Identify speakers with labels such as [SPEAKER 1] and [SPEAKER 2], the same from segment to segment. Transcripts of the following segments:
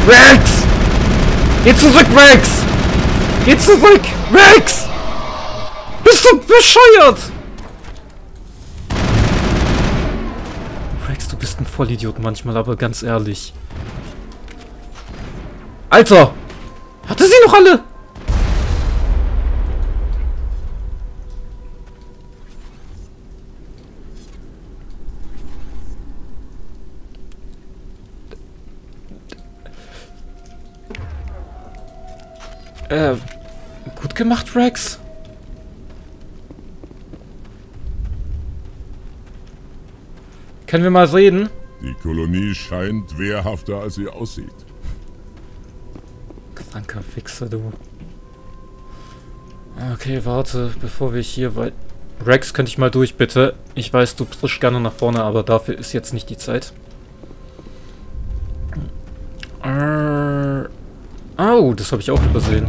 [SPEAKER 1] Rex! Geh zurück, Rex! Geh zurück! Rex! Bist du bescheuert? Rex, du bist ein Vollidiot manchmal, aber ganz ehrlich. Alter! Hatte sie noch alle? Gut gemacht, Rex. Können wir mal reden?
[SPEAKER 2] Die Kolonie scheint wehrhafter, als sie aussieht.
[SPEAKER 1] Kranker Fixer, du. Okay, warte, bevor wir hier weit... Rex, könnte ich mal durch, bitte? Ich weiß, du trittst gerne nach vorne, aber dafür ist jetzt nicht die Zeit. Oh, das habe ich auch übersehen.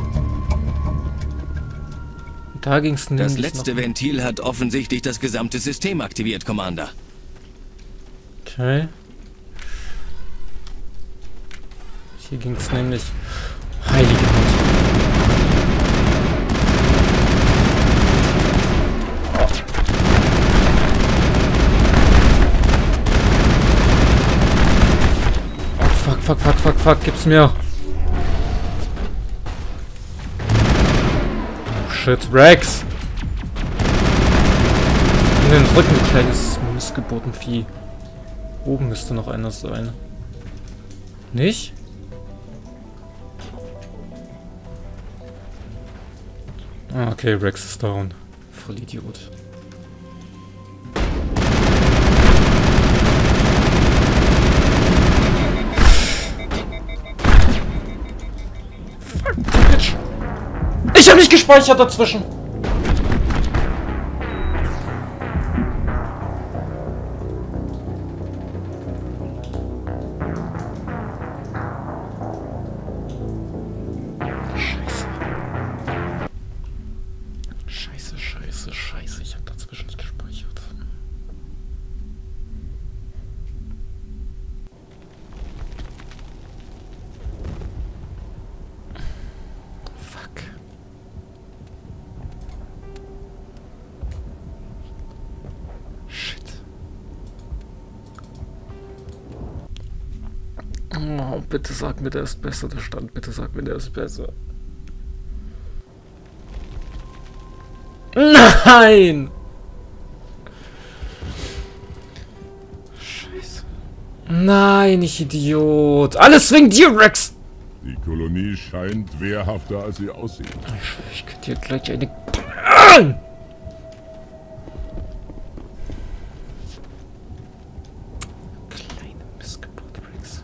[SPEAKER 1] Da ging's nämlich.
[SPEAKER 3] Das letzte Ventil hat offensichtlich das gesamte System aktiviert, Commander.
[SPEAKER 1] Okay. Hier ging es nämlich... Heilige Gott. Oh, fuck, gib's mir. Oh, shit, Rex. In den Rücken, du kleines Missgeburtenvieh. Oben müsste noch einer sein. Nicht? Ah, okay, Rex ist down. Voll Idiot. Fuck, Bitch. Ich hab nicht gespeichert dazwischen. Scheiße, ich hab dazwischen nicht gespeichert. Fuck. Shit. Oh, bitte sag mir, der ist besser, der Stand. Bitte sag mir, der ist besser. Nein! Scheiße. Nein, ich Idiot. Alles wegen dir, Rex!
[SPEAKER 2] Die Kolonie scheint wehrhafter, als sie aussieht.
[SPEAKER 1] Ich könnte hier gleich eine... Kleine Missgeburt, Rex.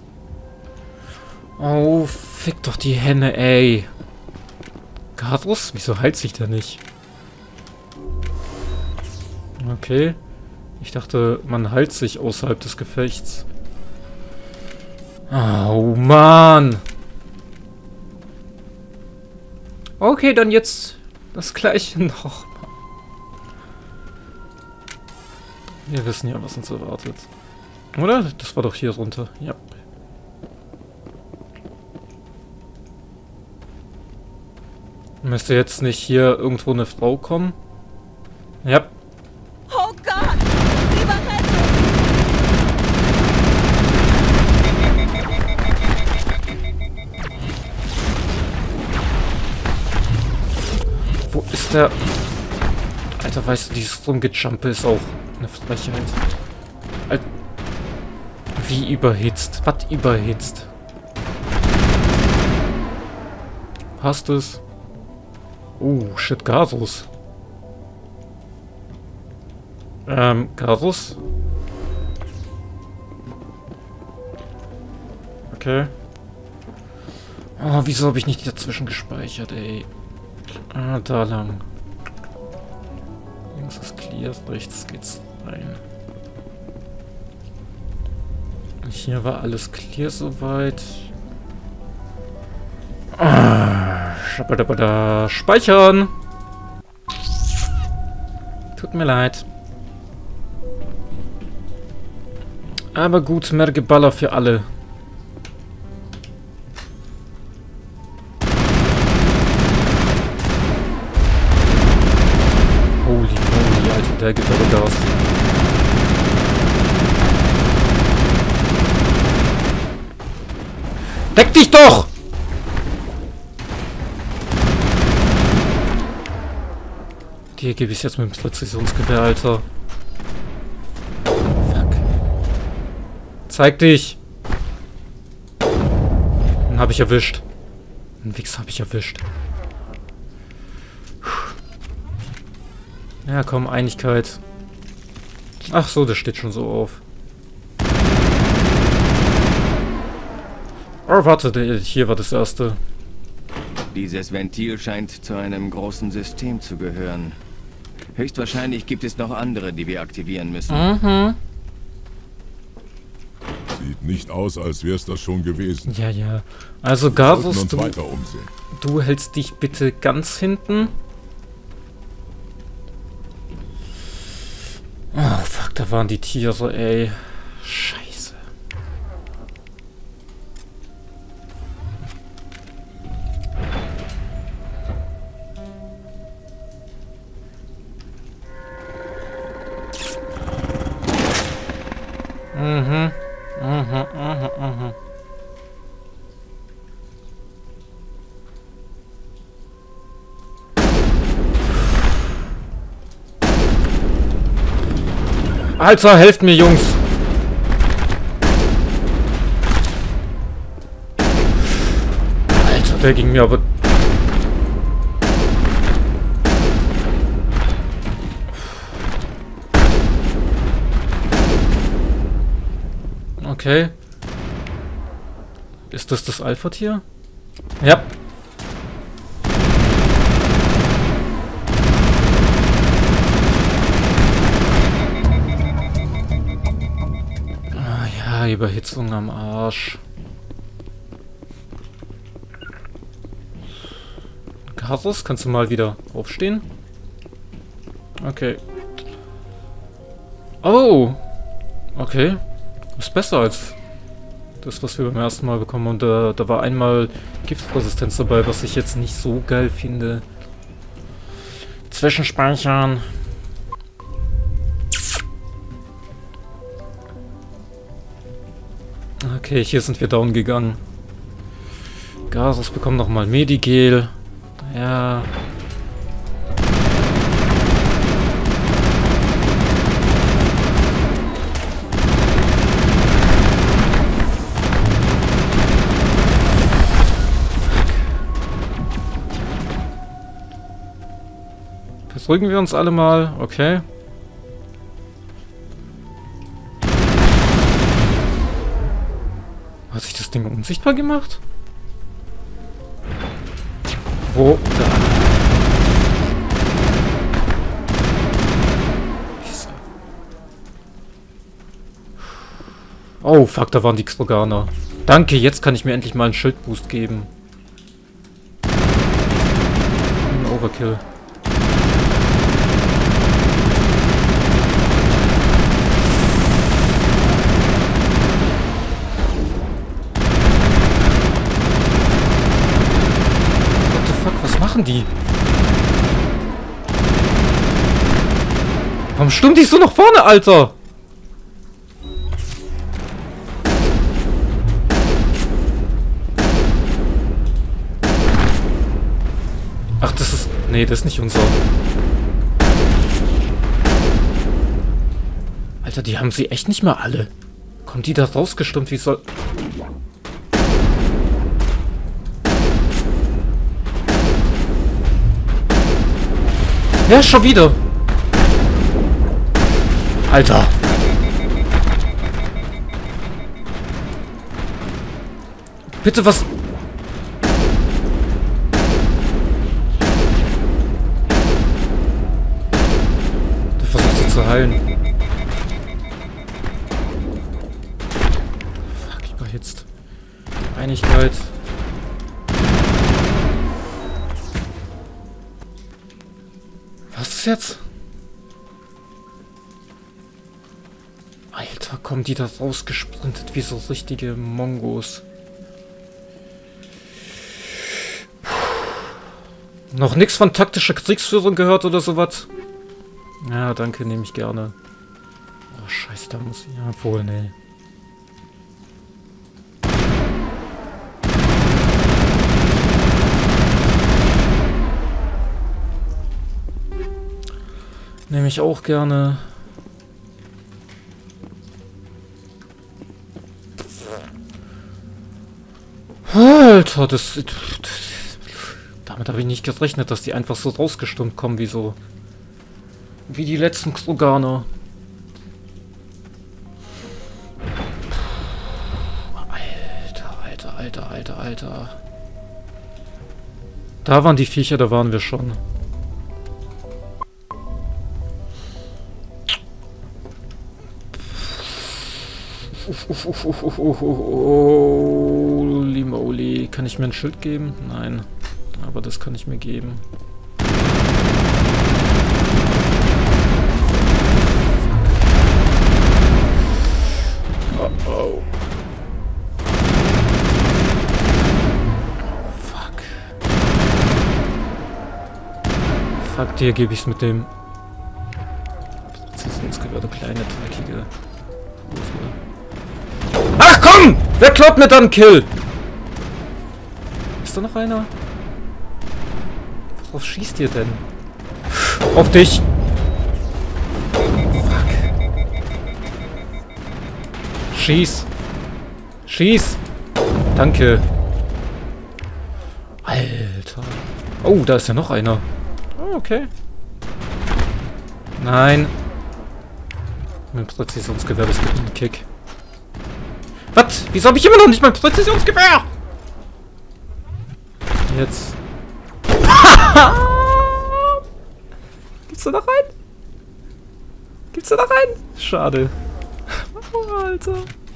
[SPEAKER 1] Oh, fick doch die Henne, ey. Garthus? Wieso heilt sich der nicht? Okay. Ich dachte, man heilt sich außerhalb des Gefechts. Oh, Mann. Okay, dann jetzt das gleiche noch. Wir wissen ja, was uns erwartet. Oder? Das war doch hier runter. Ja. Müsste jetzt nicht hier irgendwo eine Frau kommen? Ja.
[SPEAKER 4] Oh Gott! Sie war Rettung!
[SPEAKER 1] Wo ist der... Alter, weißt du, dieses Rumgejumpe ist auch eine Frechheit. Alter. Wie überhitzt? Was überhitzt? Passt es? Oh, shit, Garthus. Garthus? Okay. Oh, wieso habe ich nicht dazwischen gespeichert, ey? Ah, da lang. Links ist clear, rechts geht's rein. Hier war alles clear soweit. Ah, schabadabada. Speichern! Tut mir leid. Aber gut, mehr Geballer für alle. Deck dich doch! Dir gebe ich jetzt mit dem Präzisionsgewehr, Alter. Fuck. Zeig dich! Den habe ich erwischt. Den Wichs habe ich erwischt. Ja, komm, Einigkeit. Ach so, das steht schon so auf. Oh, warte, hier war das erste.
[SPEAKER 3] Dieses Ventil scheint zu einem großen System zu gehören. Höchstwahrscheinlich gibt es noch andere, die wir aktivieren müssen.
[SPEAKER 1] Mhm.
[SPEAKER 2] Sieht nicht aus, als wär's das schon gewesen.
[SPEAKER 1] Ja, ja. Also,
[SPEAKER 2] Wir sollten
[SPEAKER 1] Garsus,
[SPEAKER 2] uns weiter umsehen.
[SPEAKER 1] du hältst dich bitte ganz hinten. Oh, fuck, da waren die Tiere, ey. Scheiße. Mhm. Mhm, mhm, mhm. Alter, helft mir, Jungs! Alter, der ging mir aber... Okay. Ist das Alpha-Tier? Ja. Ah ja, Überhitzung am Arsch. Garsus, kannst du mal wieder aufstehen? Okay. Oh! Okay. Ist besser als das, was wir beim ersten Mal bekommen. Und da war einmal Giftresistenz dabei, was ich jetzt nicht so geil finde. Zwischenspeichern. Okay, hier sind wir down gegangen. Garsus bekommt nochmal Medigel. Ja. Beruhigen wir uns alle mal, okay. Hat sich das Ding unsichtbar gemacht? Wo? Da. Oh, fuck, da waren die Xroganer. Danke, jetzt kann ich mir endlich mal einen Schildboost geben. Ein Overkill. Machen die? Warum stimmt die so nach vorne, Alter? Ach, das ist... Nee, das ist nicht unser. Alter, die haben sie echt nicht mehr alle. Kommt die da rausgestimmt? Wie soll... Ja, schon wieder. Alter. Bitte was... Der versucht sie zu heilen. Fuck, überhitzt. Einigkeit. Was ist jetzt? Alter, kommen die da rausgesprintet wie so richtige Mongos. Noch nichts von taktischer Kriegsführung gehört oder sowas? Ja, danke, nehme ich gerne. Oh, scheiße, da muss ich... Ja, wohl, nee. Nehme ich auch gerne. Alter, damit habe ich nicht gerechnet, dass die einfach so rausgestürmt kommen, wie die letzten Kroganer. Alter. Da waren die Viecher, da waren wir schon. Holy moly. Kann ich mir ein Schild geben? Nein. Aber das kann ich mir geben. Oh. Fuck, dir gebe ich's mit dem Präzisionsgewehr, du kleine, dreckige Hose. Ach komm! Wer klaut mir dann Kill? Ist da noch einer? Worauf schießt ihr denn? Auf dich! Fuck. Schieß! Schieß! Danke! Alter! Oh, da ist ja noch einer. Oh, okay. Nein. Mein Präzisionsgewehr, das gibt einen Kick. Was? Wieso habe ich immer noch nicht mein Präzisionsgewehr? Jetzt. Gibt's da noch einen? Gibt's da noch einen? Schade. Oh, Alter.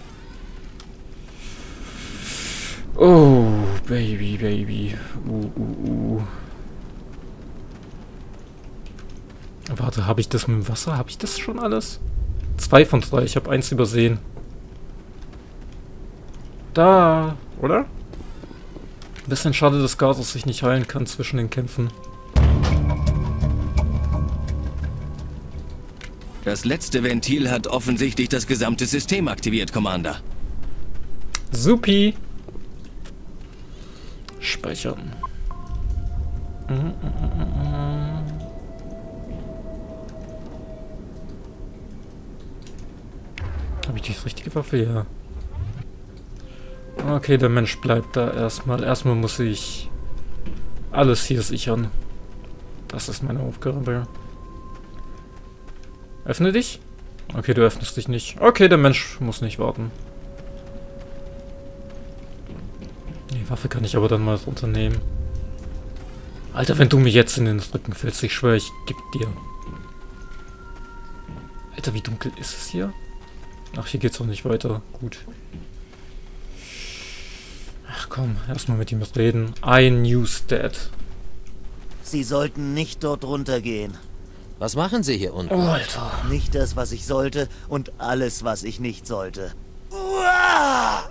[SPEAKER 1] Oh, Baby. Warte, habe ich das mit dem Wasser? Habe ich das schon alles? 2 von 3, ich habe 1 übersehen. Da, oder? Ein bisschen schade, dass Garthos sich nicht heilen kann zwischen den Kämpfen.
[SPEAKER 3] Das letzte Ventil hat offensichtlich das gesamte System aktiviert, Commander.
[SPEAKER 1] Supi! Speichern. Habe ich die richtige Waffe? Ja. Okay, der Mensch bleibt da erstmal. Erstmal muss ich alles hier sichern. Das ist meine Aufgabe. Öffne dich? Okay, du öffnest dich nicht. Okay, der Mensch muss nicht warten. Die Waffe kann ich aber dann mal runternehmen. Alter, wenn du mir jetzt in den Rücken fällst, ich schwöre, ich geb dir. Alter, wie dunkel ist es hier? Ach, hier geht's auch nicht weiter. Gut. Ach komm, erstmal mit ihm reden. I knew that.
[SPEAKER 5] Sie sollten nicht dort runtergehen.
[SPEAKER 6] Was machen Sie hier unten?
[SPEAKER 1] Oh, Alter.
[SPEAKER 5] Nicht das, was ich sollte und alles, was ich nicht sollte. Uah!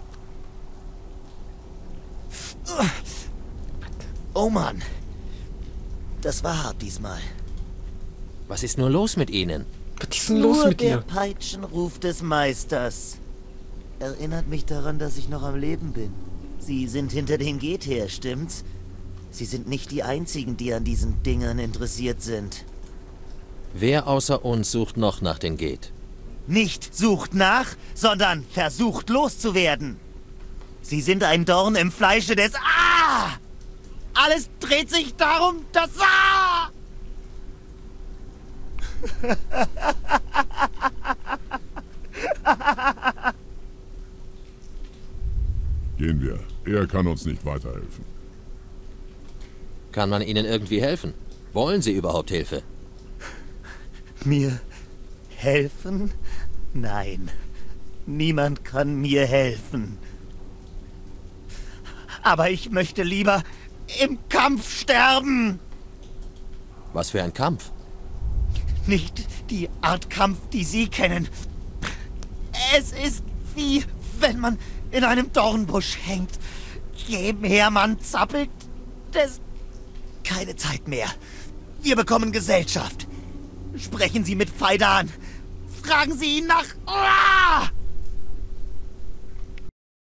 [SPEAKER 5] Oh Mann. Das war hart diesmal.
[SPEAKER 6] Was ist nur los mit Ihnen?
[SPEAKER 1] Was ist denn los mit
[SPEAKER 5] der
[SPEAKER 1] dir?
[SPEAKER 5] Peitschenruf des Meisters erinnert mich daran, dass ich noch am Leben bin. Sie sind hinter den Geht her, stimmt's? Sie sind nicht die Einzigen, die an diesen Dingern interessiert sind.
[SPEAKER 6] Wer außer uns sucht noch nach den Geht?
[SPEAKER 5] Nicht sucht nach, sondern versucht loszuwerden. Sie sind ein Dorn im Fleische des... Ah! Alles dreht sich darum, dass... Ah!
[SPEAKER 2] Gehen wir. Er kann uns nicht weiterhelfen.
[SPEAKER 6] Kann man Ihnen irgendwie helfen? Wollen Sie überhaupt Hilfe?
[SPEAKER 5] Mir helfen? Nein. Niemand kann mir helfen. Aber ich möchte lieber im Kampf sterben.
[SPEAKER 6] Was für ein Kampf?
[SPEAKER 5] Nicht die Art Kampf, die Sie kennen. Es ist wie, wenn man in einem Dornbusch hängt. Nebenher man zappelt. Das... Keine Zeit mehr. Wir bekommen Gesellschaft. Sprechen Sie mit Faidan. Fragen Sie ihn nach... Ah!